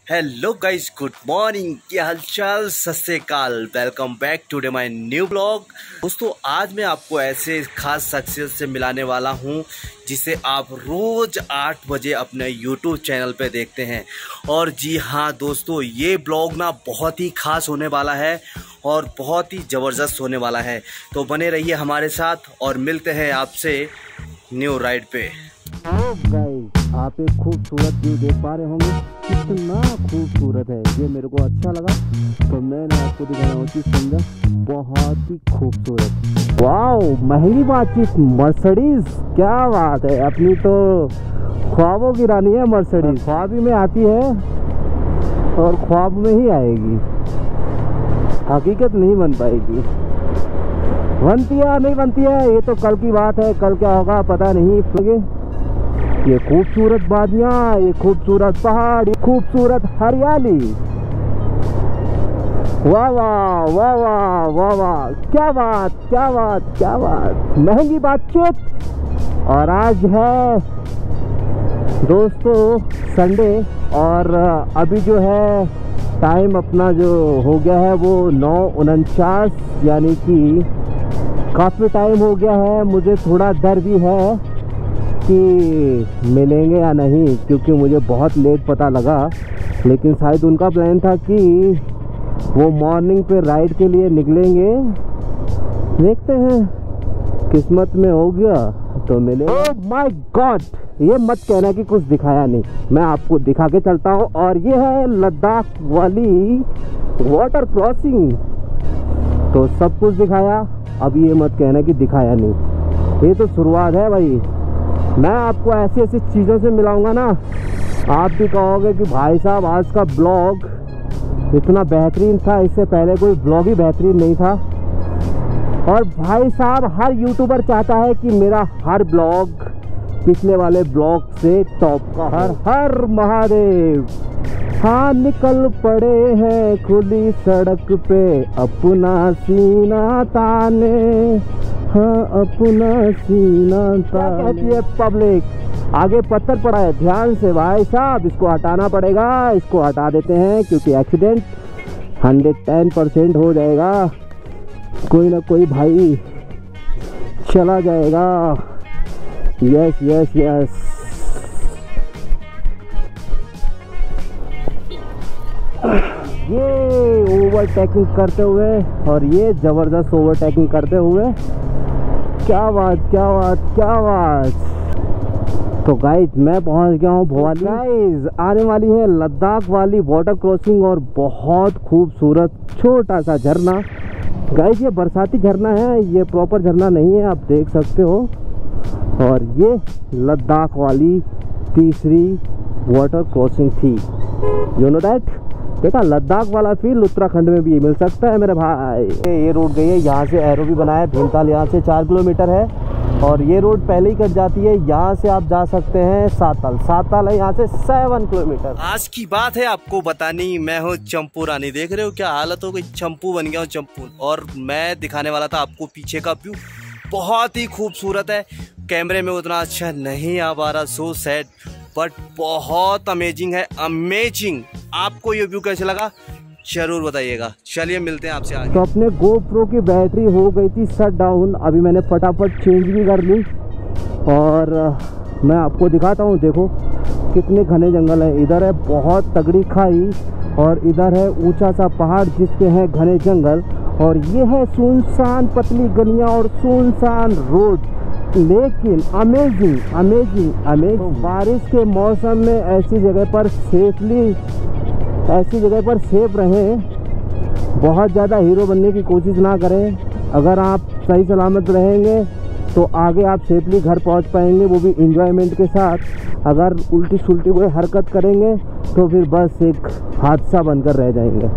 Hello guys, good morning, क्या हालचाल, सत श्री अकाल। Welcome back to my new blog. दोस्तों, आज मैं आपको ऐसे खास शख्सियत से मिलाने वाला हूं जिसे आप रोज 8 बजे अपने यूट्यूब चैनल पे देखते हैं। और जी हाँ दोस्तों, ये ब्लॉग ना बहुत ही खास होने वाला है और बहुत ही ज़बरदस्त होने वाला है। तो बने रहिए हमारे साथ और मिलते हैं आपसे न्यू राइड पे। आप एक खूबसूरत व्यू देख पा रहे होंगे, कितना खूबसूरत है। ये मेरे को अच्छा लगा तो मैंने आपको दिखाना उचित समझा। बहुत ही खूबसूरत, वाओ, महंगी बातचीत मर्सिडीज, क्या बात है। अपनी तो ख्वाबों की रानी है मर्सिडीज। ख्वाब ही में आती है और ख्वाब में ही आएगी, हकीकत नहीं बन पाएगी। बनती है नहीं बनती है ये तो कल की बात है, कल क्या होगा पता नहीं। ये खूबसूरत वादियाँ, ये खूबसूरत पहाड़, ये खूबसूरत हरियाली, वाह वाह वाह वाह वाह वाह, क्या बात क्या बात क्या बात, महंगी बातचीत। और आज है दोस्तों संडे और अभी जो है टाइम अपना जो हो गया है वो 9:49, यानी कि काफ़ी टाइम हो गया है। मुझे थोड़ा डर भी है कि मिलेंगे या नहीं, क्योंकि मुझे बहुत लेट पता लगा। लेकिन शायद उनका प्लान था कि वो मॉर्निंग पे राइड के लिए निकलेंगे। देखते हैं, किस्मत में हो गया तो मिले। ओह माय गॉड, ये मत कहना कि कुछ दिखाया नहीं, मैं आपको दिखा के चलता हूँ। और ये है लद्दाख वाली वाटर क्रॉसिंग। तो सब कुछ दिखाया, अब ये मत कहना कि दिखाया नहीं। ये तो शुरुआत है भाई। मैं आपको ऐसी ऐसी चीज़ों से मिलाऊंगा ना, आप भी कहोगे कि भाई साहब आज का ब्लॉग इतना बेहतरीन था, इससे पहले कोई ब्लॉग ही बेहतरीन नहीं था। और भाई साहब, हर यूट्यूबर चाहता है कि मेरा हर ब्लॉग पिछले वाले ब्लॉग से टॉप का। हर हर महादेव। हाँ, निकल पड़े हैं खुली सड़क पे अपना सीना ताने, हाँ अपना सीना ताने। कहती है पब्लिक, आगे पत्थर पड़ा है, ध्यान से भाई साहब, इसको हटाना पड़ेगा। इसको हटा देते हैं क्योंकि एक्सीडेंट 110% हो जाएगा। कोई ना कोई भाई चला जाएगा। Yes yes yes. ये ओवरटेकिंग करते हुए और ये ज़बरदस्त ओवरटेकिंग करते हुए, क्या बात क्या बात क्या बात। तो गाइज मैं पहुंच गया हूँ भोपाली। गाइज आने वाली है लद्दाख वाली वाटर क्रॉसिंग और बहुत खूबसूरत छोटा सा झरना। गाइज ये बरसाती झरना है, ये प्रॉपर झरना नहीं है, आप देख सकते हो। और ये लद्दाख वाली तीसरी वाटर क्रॉसिंग थी। You know that. देखा, लद्दाख वाला फील उत्तराखंड में भी मिल सकता है मेरे भाई। ये रोड गई है, यहाँ से एरो भी बनाया है। भीमताल यहाँ से 4 किलोमीटर है और ये रोड पहले ही कट जाती है। यहाँ से आप जा सकते हैं साताल। साताल है यहाँ से 7 किलोमीटर। आज की बात है आपको बतानी, मैं हूँ चंपू रानी। देख रहे हो क्या हालत हो गई, चंपू बन गया हूँ चंपू। और मैं दिखाने वाला था आपको पीछे का व्यू, बहुत ही खूबसूरत है। कैमरे में उतना अच्छा नहीं आ पा रहा, सो सैड, बट बहुत अमेजिंग है, अमेजिंग। आपको ये व्यू कैसे लगा जरूर बताइएगा। चलिए मिलते हैं आपसे आगे। तो अपने GoPro की बैटरी हो गई थी शट डाउन, अभी मैंने फटाफट चेंज भी कर ली और मैं आपको दिखाता हूँ। देखो कितने घने जंगल है। इधर है बहुत तगड़ी खाई और इधर है ऊंचा सा पहाड़ जिसपे है घने जंगल। और ये है सुनसान पतली गलियाँ और सुनसान रोड, लेकिन अमेजिंग अमेजिंग अमेजिंग। तो बारिश के मौसम में ऐसी जगह पर सेफ रहें। बहुत ज़्यादा हीरो बनने की कोशिश ना करें। अगर आप सही सलामत रहेंगे तो आगे आप सेफली घर पहुंच पाएंगे, वो भी एंजॉयमेंट के साथ। अगर उल्टी सुल्टी कोई हरकत करेंगे तो फिर बस एक हादसा बनकर रह जाएंगे।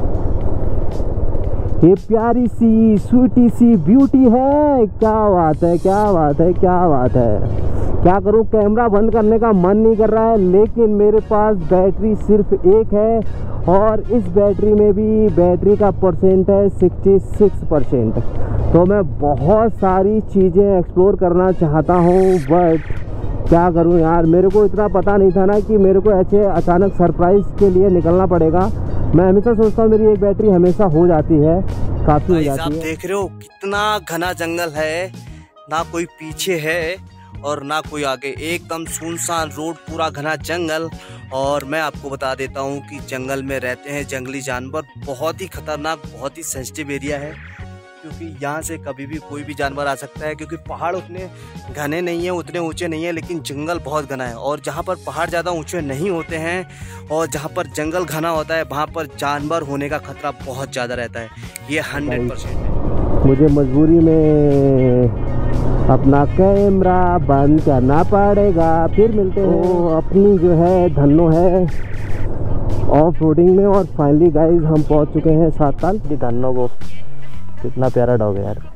ये प्यारी सी स्वीटी सी ब्यूटी है, क्या बात है क्या बात है क्या बात है। क्या करूं, कैमरा बंद करने का मन नहीं कर रहा है, लेकिन मेरे पास बैटरी सिर्फ एक है और इस बैटरी में भी बैटरी का परसेंट है 66%। तो मैं बहुत सारी चीज़ें एक्सप्लोर करना चाहता हूं, बट क्या करूं यार, मेरे को इतना पता नहीं था ना कि मेरे को ऐसे अचानक सरप्राइज के लिए निकलना पड़ेगा। मैं हमेशा सोचता हूँ मेरी एक बैटरी हमेशा हो जाती है, काफ़ी हो जाती है। देख रहे हो कितना घना जंगल है, ना कोई पीछे है और ना कोई आगे, एकदम सुनसान रोड, पूरा घना जंगल। और मैं आपको बता देता हूँ कि जंगल में रहते हैं जंगली जानवर, बहुत ही खतरनाक, बहुत ही सेंसिटिव एरिया है, क्योंकि यहाँ से कभी भी कोई भी जानवर आ सकता है। क्योंकि पहाड़ उतने घने नहीं है, उतने ऊंचे नहीं है, लेकिन जंगल बहुत घना है। और जहाँ पर पहाड़ ज़्यादा ऊंचे नहीं होते हैं और जहाँ पर जंगल घना होता है, वहाँ पर जानवर होने का खतरा बहुत ज़्यादा रहता है, ये 100% है। मुझे मजबूरी में अपना कैमरा बंद करना पड़ेगा, फिर मिलते हैं। अपनी जो है धन्नो है ऑफ रोडिंग में। और फाइनली गाइज हम पहुंच चुके हैं 7 ताल। धन्नो को कितना प्यारा डॉग है यार,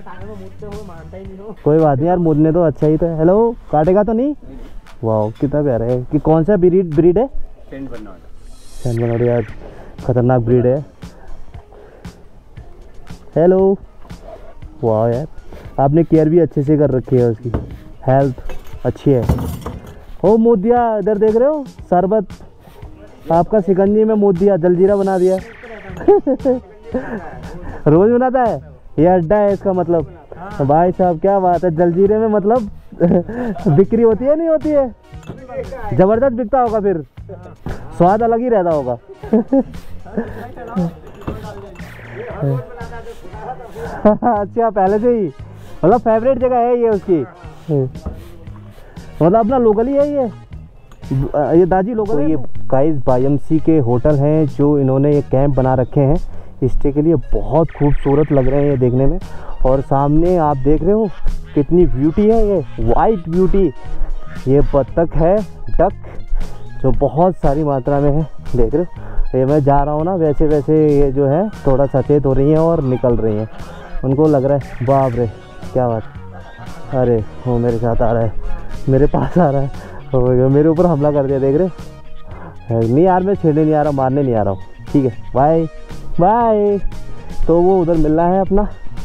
कोई बात नहीं यार, मुड़ने तो अच्छा ही तो है। हेलो, काटेगा तो नहीं? वाह कितना प्यारा है। कि कौन सा ब्रीड है? सेंट बर्नार्ड यार, खतरनाक ब्रीड है। हेलो, वाह यार, आपने केयर भी अच्छे से कर रखी है, उसकी हेल्थ अच्छी है। ओ मोदिया, इधर देख रहे हो, शरबत आपका शिकंजी में मोदिया जलजीरा बना दिया। रोज बनाता है, ये अड्डा है इसका मतलब। भाई साहब क्या बात है, जलजीरे में मतलब बिक्री होती है नहीं होती है? जबरदस्त बिकता होगा, फिर स्वाद अलग ही रहता होगा। अच्छा, पहले से ही मतलब फेवरेट जगह है ये उसकी, मतलब अपना लोकल ही है ये दाजी लोकल। तो ये गाइस बायमसी के होटल हैं जो इन्होंने ये कैंप बना रखे हैं स्टे के लिए। बहुत खूबसूरत लग रहे हैं ये देखने में। और सामने आप देख रहे हो कितनी ब्यूटी है, ये वाइट ब्यूटी। ये बत्तख है, डक, जो बहुत सारी मात्रा में है, देख रहे हो। ये मैं जा रहा हूँ ना, वैसे वैसे ये जो है थोड़ा सचेत हो रही हैं और निकल रही हैं। उनको लग रहा है बाप रे क्या बात, अरे वो मेरे साथ आ रहा है, मेरे पास आ रहा है, मेरे ऊपर हमला कर दिया, देख रहे हो। नहीं यार, मैं छेड़ने नहीं आ रहा, मारने नहीं आ रहा हूँ, ठीक है, बाय बाय। तो वो उधर मिलना है अपना।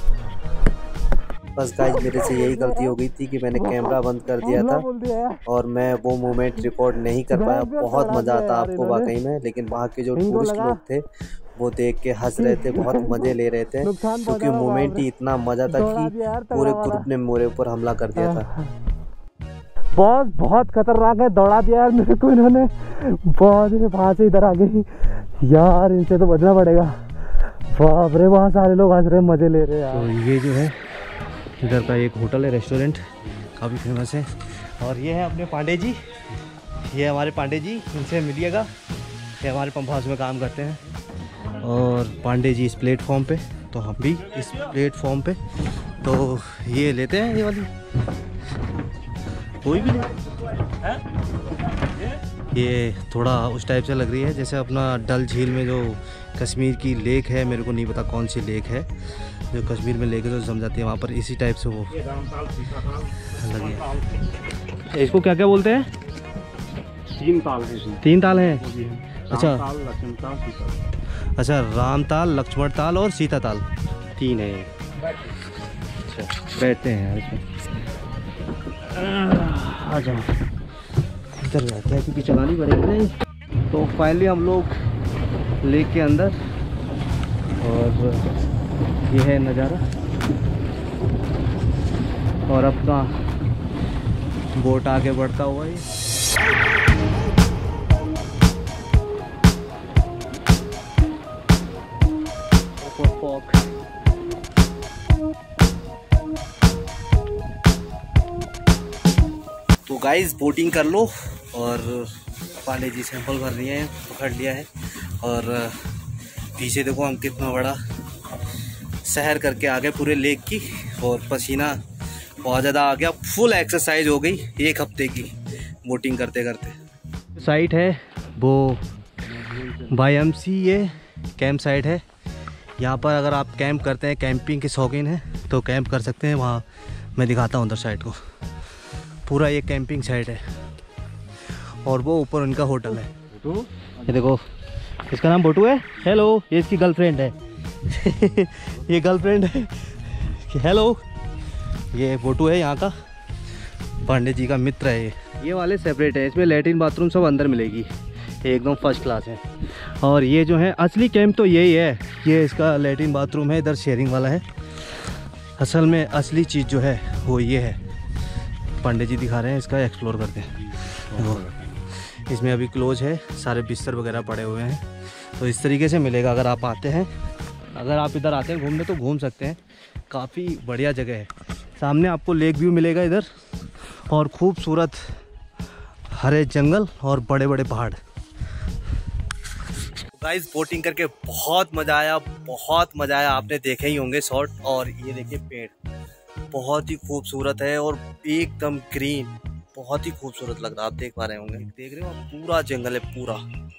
बस गाइस, मेरे से यही गलती हो गई थी कि मैंने कैमरा बंद कर दिया था और मैं वो मोमेंट रिकॉर्ड नहीं कर पाया। बहुत मज़ा आता आपको वाकई में, लेकिन वहाँ के जो टूरिस्ट लोग थे वो देख के हंस रहे थे, बहुत मज़े ले रहे थे, क्योंकि मोमेंट ही इतना मज़ा था कि पूरे ग्रुप ने मेरे ऊपर हमला कर दिया था। बहुत खतरनाक है, दौड़ा दिया यार मेरे को इन्होंने, बहुत वहाँ से इधर आ गई यार, इनसे तो बचना पड़ेगा। बाप रे, वहाँ सारे लोग हंस रहे, मजे ले रहे हैं। तो ये जो है इधर का एक होटल है, रेस्टोरेंट काफ़ी फेमस है। और ये है अपने पांडे जी, ये हमारे पांडे जी, इनसे मिलिएगा, ये हमारे पंप हाउस में काम करते हैं। और पांडे जी इस प्लेटफॉर्म पे, तो हम भी इस प्लेटफॉर्म पे। तो ये लेते हैं, ये वाली कोई भी नहीं, ये थोड़ा उस टाइप से लग रही है जैसे अपना डल झील में जो कश्मीर की लेक है, मेरे को नहीं पता कौन सी लेक है, जो कश्मीर में लेक है जो जम जाती है वहाँ पर, इसी टाइप से वो लगी है। इसको क्या क्या बोलते हैं? 3 ताल है। 3 ताल हैं? अच्छा अच्छा, राम ताल, लक्ष्मण ताल और सीता ताल 3 है। अच्छा, बैठते हैं यार इसमें, आ जाओ, इधर रहते हैं क्योंकि चलानी पड़ेगी नहीं। तो फाइनली हम लोग लेक के अंदर, और ये है नज़ारा, और अपना बोट आगे बढ़ता हुआ ये। तो गाइस, बोटिंग कर लो। और पांडे जी सैंपल भर लिए हैं, पकड़ लिया है। और पीछे देखो हम कितना बड़ा सैर करके आ गए पूरे लेक की, और पसीना बहुत ज़्यादा आ गया, फुल एक्सरसाइज हो गई 1 हफ्ते की बोटिंग करते करते। साइट है वो बायमसी, ये कैंप साइट है। यहाँ पर अगर आप कैंप करते हैं, कैंपिंग के शौकीन हैं तो कैंप कर सकते हैं। वहाँ मैं दिखाता हूँ उधर साइड को, पूरा ये कैंपिंग साइट है। और वो ऊपर उनका होटल है, ये देखो, इसका नाम बोटू है। हेलो, ये इसकी गर्लफ्रेंड है। ये गर्लफ्रेंड है। हेलो, ये बोटू है यहाँ का। पांडे जी का मित्र है ये वाले सेपरेट है, इसमें लैट्रिन बाथरूम सब अंदर मिलेगी, एकदम फर्स्ट क्लास है। और ये जो है असली कैंप तो यही है, ये इसका लैट्रिन बाथरूम है, इधर शेयरिंग वाला है। असल में असली चीज़ जो है वो ये है, पांडे जी दिखा रहे हैं, इसका एक्सप्लोर करते हैं। इसमें अभी क्लोज है, सारे बिस्तर वगैरह पड़े हुए हैं, तो इस तरीके से मिलेगा। अगर आप आते हैं, अगर आप इधर आते हैं घूमने तो घूम सकते हैं, काफ़ी बढ़िया जगह है। सामने आपको लेक व्यू मिलेगा इधर, और खूबसूरत हरे जंगल और बड़े बड़े पहाड़। गाइस बोटिंग करके बहुत मज़ा आया, बहुत मज़ा आया। आपने देखे ही होंगे शॉट। और ये देखिए पेड़ बहुत ही खूबसूरत है और एकदम ग्रीन, बहुत ही खूबसूरत लग रहा है। आप देख पा रहे होंगे, देख रहे हो आप, पूरा जंगल है, पूरा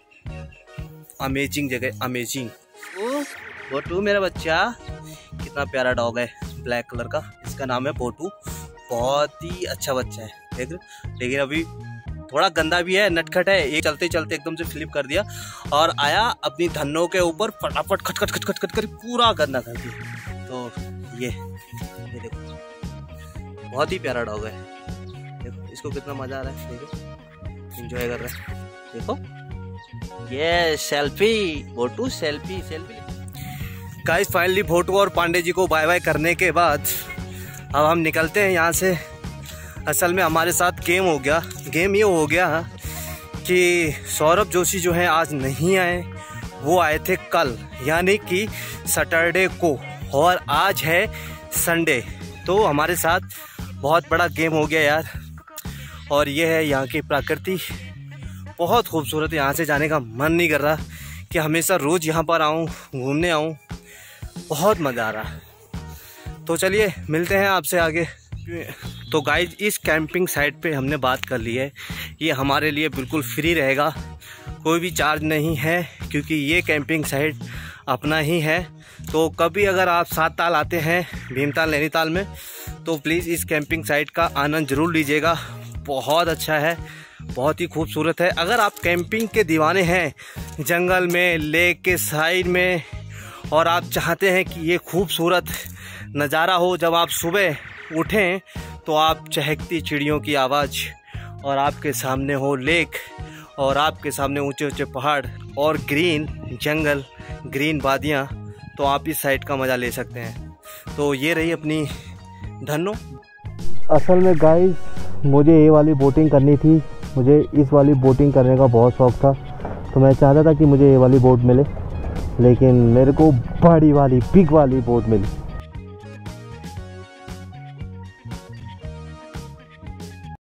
अमेजिंग जगह, अमेजिंग। बोटू मेरा बच्चा, कितना प्यारा डॉग है, ब्लैक कलर का, इसका नाम है बोटू। बहुत ही अच्छा बच्चा है, देख रहे। लेकिन अभी थोड़ा गंदा भी है, नटखट है। ये चलते चलते एकदम से फ्लिप कर दिया और आया अपनी धन्नों के ऊपर, फटाफट खट खट खट खट खट कर पूरा गंदा कर दिया। तो ये देखो, बहुत ही प्यारा डॉग है। देखो इसको कितना मजा आ रहा है, देखो एंजॉय कर रहा है। देखो ये सेल्फी, बोटू selfie selfie. Guys finally Bhotu और पांडे जी को बाय बाय करने के बाद अब हम निकलते हैं यहाँ से। असल में हमारे साथ गेम हो गया। गेम ये हो गया कि सौरभ जोशी जो है आज नहीं आए, वो आए थे कल, यानी कि सैटरडे को, और आज है संडे। तो हमारे साथ बहुत बड़ा गेम हो गया यार। और ये है यहाँ की प्रकृति, बहुत खूबसूरत। यहाँ से जाने का मन नहीं कर रहा कि हमेशा रोज़ यहाँ पर आऊँ, घूमने आऊँ। बहुत मज़ा आ रहा। तो चलिए मिलते हैं आपसे आगे। तो गाइज इस कैंपिंग साइट पे हमने बात कर ली है, ये हमारे लिए बिल्कुल फ्री रहेगा, कोई भी चार्ज नहीं है, क्योंकि ये कैंपिंग साइट अपना ही है। तो कभी अगर आप 7 ताल आते हैं भीमताल नैनीताल में, तो प्लीज़ इस कैंपिंग साइट का आनंद ज़रूर लीजिएगा। बहुत अच्छा है, बहुत ही खूबसूरत है। अगर आप कैंपिंग के दीवाने हैं, जंगल में, लेक के साइड में, और आप चाहते हैं कि ये खूबसूरत नज़ारा हो, जब आप सुबह उठें तो आप चहकती चिड़ियों की आवाज़, और आपके सामने हो लेक, और आपके सामने ऊंचे ऊंचे पहाड़ और ग्रीन जंगल, ग्रीन वादियाँ, तो आप इस साइड का मज़ा ले सकते हैं। तो ये रही अपनी धन्नो। असल में गाइस मुझे ये वाली बोटिंग करनी थी, मुझे इस वाली बोटिंग करने का बहुत शौक़ था। तो मैं चाहता था कि मुझे ये वाली बोट मिले, लेकिन मेरे को बड़ी वाली, बिग वाली बोट मिली।